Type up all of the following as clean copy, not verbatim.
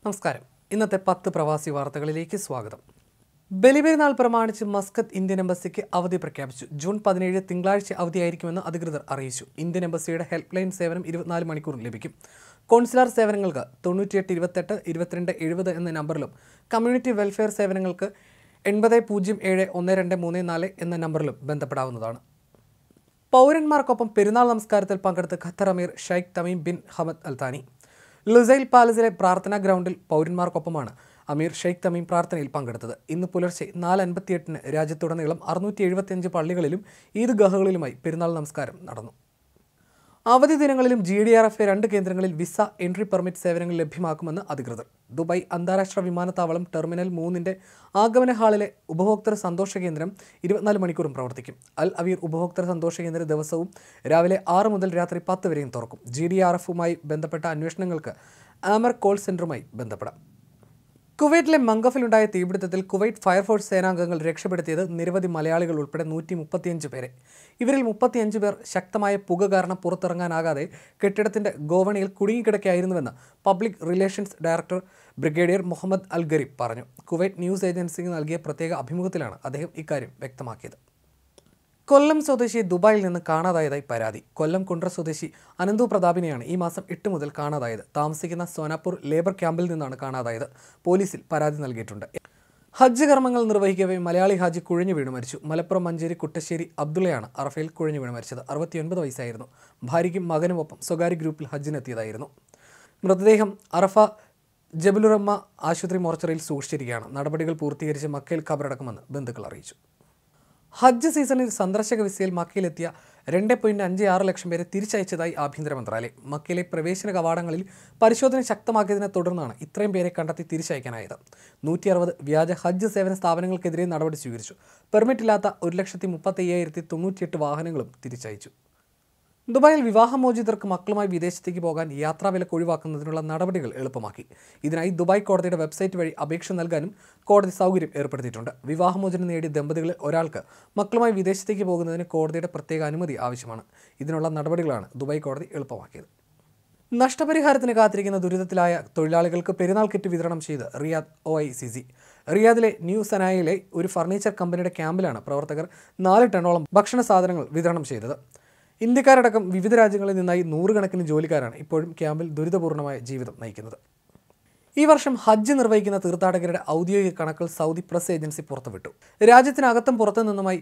നമസ്കാരം. ഇന്നത്തെ 10 പ്രവാസി വാർത്തകളിലേക്ക് സ്വാഗതം. ബലിപെരുന്നാൾ പ്രമാണിച്ച് മസ്കത്ത് ഇന്ത്യൻ എംബസിക്ക് അവധി പ്രഖ്യാപിച്ചു. ജൂൺ 17 തിങ്കളാഴ്ച അവധിയായിരിക്കുമെന്ന് അധികൃതർ അറിയിച്ചു. ഇന്ത്യൻ എംബസിയുടെ ഹെൽപ്പ് ലൈൻ സേവനം 24 മണിക്കൂർ ലഭിക്കും. കോൺസുലാർ സേവനങ്ങൾക്ക് 98 28 22 70 എന്ന നമ്പറിലും കമ്മ്യൂണിറ്റി വെൽഫെയർ സേവനങ്ങൾക്ക് 8007 1234 എന്ന നമ്പറിലും ബന്ധപ്പെടാവുന്നതാണ്. പൗരന്മാർക്കൊപ്പം പെരുന്നാൾ നമസ്കാരത്തിൽ പങ്കെടുത്ത് ഖത്തർ അമീർ Sheikh Tamim bin Hamad Al Thani. Lusail പാലസിലെ പ്രാർത്ഥനാ ഗ്രൗണ്ടിൽ പൗരന്മാർക്കൊപ്പമാണ് അമീർ ഷെയ്ഖ് തമീം പ്രാർത്ഥനയിൽ പങ്കെടുത്തത്. ഇന്ന് പുലർച്ചെ 4:58 രാജ്യത്തുടനീളം 675 പള്ളികളിലും ഈദ്ഗാഹുകളിലുമായി പെരുന്നാൾ നമസ്കാരം നടന്നു. അവധി ദിനങ്ങളിലും GDRF 2 കേന്ദ്രങ്ങളിൽ വിസ എൻട്രി പെർമിറ്റ് സേവനങ്ങൾ ലഭ്യമാക്കുമെന്ന് അധികൃതർ. ദുബായ് അന്താരാഷ്ട്ര വിമാനത്താവളം ടെർമിനൽ 3-ന്റെ ആഗമന ഹാളിലെ ഉപഭോക്തൃ സന്തോഷ കേന്ദ്രം 24 മണിക്കൂറും പ്രവർത്തിക്കും. അൽ അവീർ ഉപഭോക്തൃ സന്തോഷ കേന്ദ്രം ദിവസവും രാവിലെ 6 മുതൽ രാത്രി 10 വരെയും തുറക്കും. GDRFുമായി ബന്ധപ്പെട്ട അന്വേഷണങ്ങൾക്ക് ആമർ കോൾ സെന്ററുമായി ബന്ധപ്പെടാം. കുവൈറ്റിലെ മംഗഫിലുണ്ടായ തീപിടുത്തത്തിൽ കുവൈറ്റ് ഫയർഫോഴ്സ് സേനാംഗങ്ങൾ രക്ഷപ്പെടുത്തിയത് നിരവധി മലയാളികൾ ഉൾപ്പെടെ 135 പേരെ. ഇവരിൽ 35 പേർ ശക്തമായ പുക കാരണം പുറത്തിറങ്ങാനാകാതെ കെട്ടിടത്തിന്റെ ഗോവണിയിൽ കുടുങ്ങിക്കിടക്കുകയായിരുന്നുവെന്ന് public relations director brigadier Muhammad Al Gharib പറഞ്ഞു. കുവൈറ്റ് ന്യൂസ് ഏജൻസിക്ക് നൽകിയ പ്രത്യേക അഭിമുഖത്തിലാണ് അദ്ദേഹം ഇക്കാര്യം വ്യക്തമാക്കിയത്. കൊല്ലം സ്വദേശി ദുബായിൽ നിന്ന് കാണാതായതായി പരാതി. കൊല്ലം കുണ്ട്ര സ്വദേശി അനന്തു പ്രതാപിനെയാണ് ഈ മാസം 8 മുതൽ കാണാതായത്. താമസിക്കുന്ന സോനാപൂർ ലേബർ ക്യാമ്പിൽ നിന്നാണ് കാണാതായത്. പോലീസിൽ പരാതി നൽകിയിട്ടുണ്ട്. ഹജ്ജ് കർമ്മങ്ങൾ നിർവഹിക്കവേ മലയാളി ഹാജി കുഴഞ്ഞു വീണ് മരിച്ചു. മലപ്പുറം മഞ്ചേരി കുട്ടശ്ശേരി അബ്ദുള്ളയാണ് അറഫയിൽ കുഴഞ്ഞു വീണ് മരിച്ചത്. 69 വയസ്സായിരുന്നു. ഭാര്യയ്ക്കും മകനുമൊപ്പം സ്വകാര്യ ഗ്രൂപ്പിൽ ഹജ്ജിനെത്തിയതായിരുന്നു. മൃതദേഹം അറഫ ജബലുറമ്മ ആശുപത്രി മോർച്ചറിയിൽ സൂക്ഷിച്ചിരിക്കുകയാണ്. നടപടികൾ പൂർത്തീകരിച്ച് മക്കയിൽ ഖബറടക്കുമെന്ന് ബന്ധുക്കൾ അറിയിച്ചു. ഹജ്ജ് സീസണിൽ സന്ദർശക വിസയിൽ മക്കയിലെത്തിയ 2.56 ലക്ഷം പേരെ തിരിച്ചയച്ചതായി ആഭ്യന്തര മന്ത്രാലയം. മക്കയിലെ പ്രവേശന കവാടങ്ങളിൽ പരിശോധന ശക്തമാക്കിയതിനെ തുടർന്നാണ് ഇത്രയും പേരെ കണ്ടെത്തി തിരിച്ചയക്കാനായത്. 160 വ്യാജ ഹജ്ജ് സേവന സ്ഥാപനങ്ങൾക്കെതിരെ നടപടി സ്വീകരിച്ചു. പെർമിറ്റില്ലാത്ത 1,35,098 വാഹനങ്ങളും തിരിച്ചയച്ചു. ദുബായിൽ വിവാഹമോചിതർക്ക് മക്കളുമായി വിദേശത്തേക്ക് പോകാൻ യാത്രാവിലക്ക് ഒഴിവാക്കുന്നതിനുള്ള നടപടികൾ എളുപ്പമാക്കി. ഇതിനായി ദുബായ് കോടതിയുടെ വെബ്സൈറ്റ് വഴി അപേക്ഷ നൽകാനും കോടതി സൗകര്യം ഏർപ്പെടുത്തിയിട്ടുണ്ട്. വിവാഹമോചനം നേടിയ ദമ്പതികളിൽ ഒരാൾക്ക് മക്കളുമായി വിദേശത്തേക്ക് പോകുന്നതിന് കോടതിയുടെ പ്രത്യേക അനുമതി ആവശ്യമാണ്. ഇതിനുള്ള നടപടികളാണ് ദുബായ് കോടതി എളുപ്പമാക്കിയത്. നഷ്ടപരിഹാരത്തിന് കാത്തിരിക്കുന്ന ദുരിതത്തിലായ തൊഴിലാളികൾക്ക് പെരുന്നാൾ കിറ്റ് വിതരണം ചെയ്ത് റിയാദ് OICC. റിയാദിലെ ന്യൂ സനായിലെ ഒരു ഫർണിച്ചർ കമ്പനിയുടെ ക്യാമ്പിലാണ് പ്രവർത്തകർ 4 ടണ്ണോളം ഭക്ഷണ സാധനങ്ങൾ വിതരണം ചെയ്തത്. ഇന്ത്യക്കാരടക്കം വിവിധ രാജ്യങ്ങളിൽ നിന്നായി 100 കണക്കിന് ജോലിക്കാരാണ് ഇപ്പോഴും ക്യാമ്പിൽ ദുരിതപൂർണ്ണമായ ജീവിതം നയിക്കുന്നത്. ഈ വർഷം ഹജ്ജ് നിർവഹിക്കുന്ന തീർത്ഥാടകരുടെ ഔദ്യോഗിക കണക്കുകൾ സൗദി പ്രസ് ഏജൻസി പുറത്തുവിട്ടു. രാജ്യത്തിനകത്തും പുറത്തു നിന്നുമായി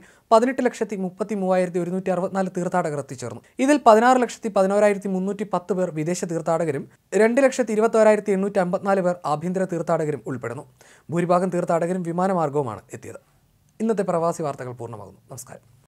18,33,164 തീർത്ഥാടകർ എത്തിച്ചേർന്നു. ഇതിൽ 16,11,310 പേർ വിദേശ തീർത്ഥാടകരും 2,21,854 പേർ ആഭ്യന്തര തീർത്ഥാടകരും ഉൾപ്പെടുന്നു. ഭൂരിഭാഗം തീർത്ഥാടകരും വിമാനമാർഗവുമാണ് എത്തിയത്. ഇന്നത്തെ പ്രവാസി വാർത്തകൾ പൂർണ്ണമാകുന്നു. നമസ്കാരം.